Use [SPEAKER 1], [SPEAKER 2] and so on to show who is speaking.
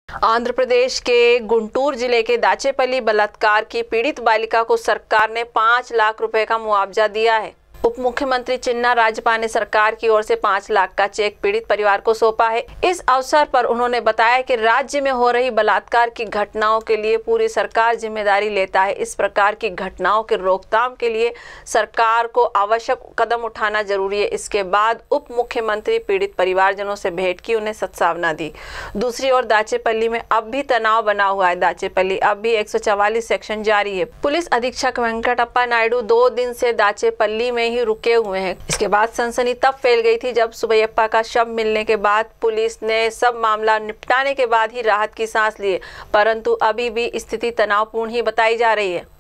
[SPEAKER 1] आंध्र प्रदेश के गुंटूर जिले के दाचेपल्ली बलात्कार की पीड़ित बालिका को सरकार ने 5 लाख रुपए का मुआवजा दिया है। उप मुख्यमंत्री चिन्ना राजपा ने सरकार की ओर से 5 लाख का चेक पीड़ित परिवार को सौंपा है। इस अवसर पर उन्होंने बताया कि राज्य में हो रही बलात्कार की घटनाओं के लिए पूरी सरकार जिम्मेदारी लेता है। इस प्रकार की घटनाओं के रोकथाम के लिए सरकार को आवश्यक कदम उठाना जरूरी है। इसके बाद उप मुख्यमंत्री पीड़ित परिवारजनों से भेंट की, उन्हें सत्सावना दी। दूसरी ओर दाचेपल्ली में अब भी तनाव बना हुआ है। दाचेपल्ली अब भी 144 सेक्शन जारी है। पुलिस अधीक्षक वेंकटप्पा नायडू 2 दिन से दाचेपल्ली में ही रुके हुए हैं। इसके बाद सनसनी तब फैल गई थी जब सुबैयप्पा का शव मिलने के बाद पुलिस ने सब मामला निपटाने के बाद ही राहत की सांस ली, परंतु अभी भी स्थिति तनावपूर्ण ही बताई जा रही है।